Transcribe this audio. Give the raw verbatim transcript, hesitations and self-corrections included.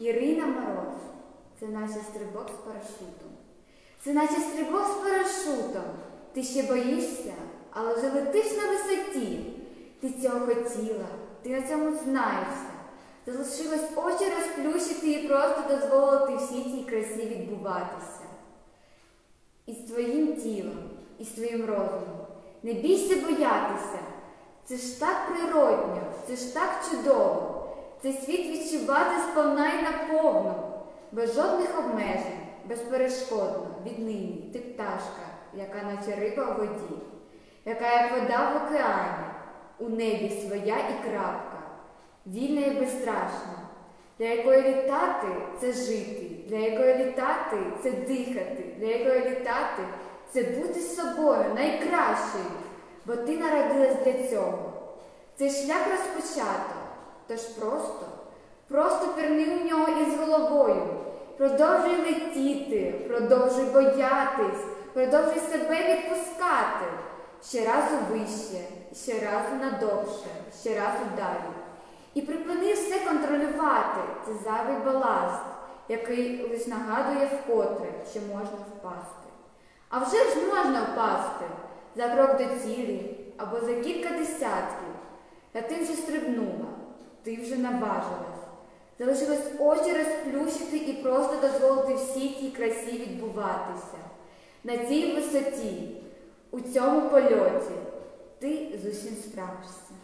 Ірина Мороз – це наче стрибок з парашутом. Це наче стрибок з парашутом. Ти ще боїшся, але вже летиш на висоті. Ти цього хотіла, ти на цьому знаєшся. Залишилось очі розплющити і просто дозволити всій цій красі відбуватися. І з твоїм тілом, і з твоїм розумом. Не бійся боятися. Це ж так природньо, це ж так чудово. Цей світ відчувати сповна і наповну, без жодних обмежень, безперешкодно, віднині ти пташка, яка наче риба в воді, яка як вода в океані, у небі своя і крапка, вільна і безстрашна, для якої літати – це жити, для якої літати – це дихати, для якої літати – це бути собою найкращою, бо ти народилась для цього. Цей шлях розпочато. Тож просто, просто пірни у нього із головою, продовжуй летіти, продовжуй боятись, продовжуй себе відпускати. Ще разу вище, ще разу надовше, ще разу далі. І припини все контролювати, це зайвий баласт, який лиш нагадує вкотре, що можна впасти. А вже ж можна впасти за крок до цілі або за кілька десятків, та ти вже стрибнула. Ти вже наважилась. Залишилось очі розплющити і просто дозволити всій тій красі відбуватися. На цій висоті, у цьому польоті ти з усім справишся.